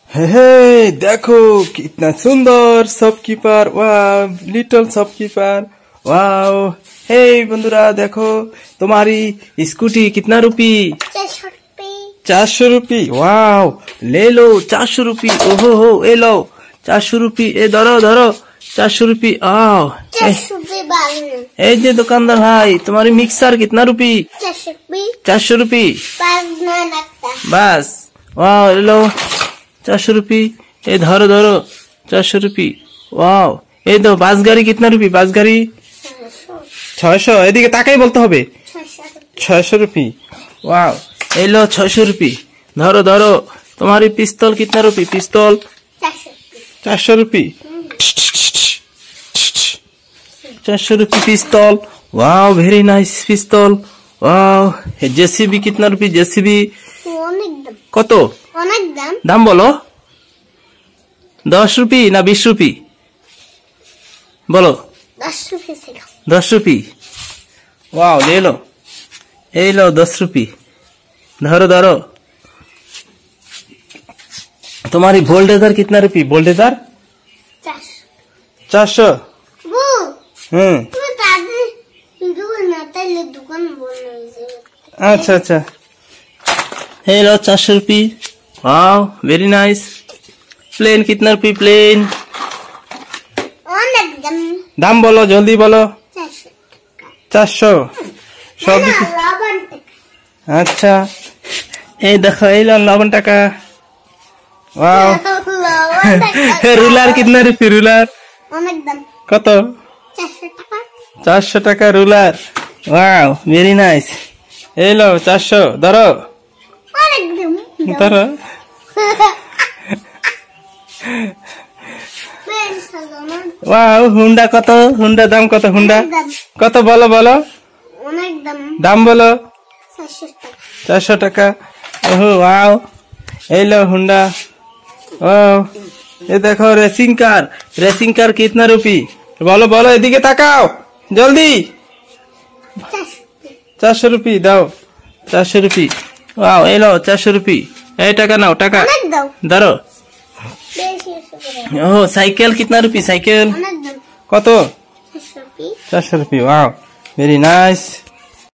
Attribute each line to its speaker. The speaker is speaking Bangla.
Speaker 1: हे देखो कितना सुंदर शॉपकीपर, वाह लिटिल शॉपकीपर, वाह। हे बंधुरा देखो तुम्हारी स्कूटी कितना रुपी? 400 रुपी। वाह ले लो 400 रुपी। ओहो हो ए लो 400 रुपी। ए धरो धरो 400 रुपी। आओ ए जे दुकानदार भाई तुम्हारी मिक्सर कितना रुपी? 400 रुपी बस। वाह ले लो 400 रुपी। ए धरो धरो 400 रुपी। वाह ए दो बास गाड़ी कितना रुपी? बास गाड़ी 600। এদিকে তাকাই বলতে হবে 600 रुपी। वाह ए लो 600 रुपी। धरो धरो तुम्हारी पिस्तौल कितना रुपी? पिस्तौल 400 रुपी। 400 रुपी पिस्तौल। वाह वेरी नाइस पिस्तौल। वाह जेसीबी कितना रुपी? जेसीबी কত দাম বলো? 10 रुपी ना 20 रुपी बोलो? 10 रुपी। वाह ले लो ए लो 10 रुपी। धरो धरो तुम्हारी वोल्टेजर कितना रुपी? वोल्टेजर 400। अच्छा अच्छा हे लो 400 रुपी। वाह वेरी नाइस। प्लेन कितना रुपी? प्लेन दाम बोलो जल्दी बोलो? 400। सब अच्छा এই দেখো এই লো 90 টাকা। वाह রুলার কিতনা রুপি? রুলার অনেক দাম। কত? 400 টাকা রুলার। वाह वेरी नाइस। এই লো 400 ধরো ধরো। वाह হুন্ডা কত? হুন্ডা দাম কত? হুন্ডা কত বলো বলো? অনেক দাম। দাম বলো? 400 টাকা। ओहो वाओ ए लो हुंडा। वाओ ये देखो रेसिंग कार। रेसिंग कार कितना रुपी? बोलो बोलो এদিকে তাকাও জলদি। 400 रुपी দাও 400 रुपी। वाओ ए लो 400 रुपी। ए টাকা নাও টাকা ধরো। ओहो साइकिल कितना रुपी? साइकिल কত? 400 रुपी। Wow very nice.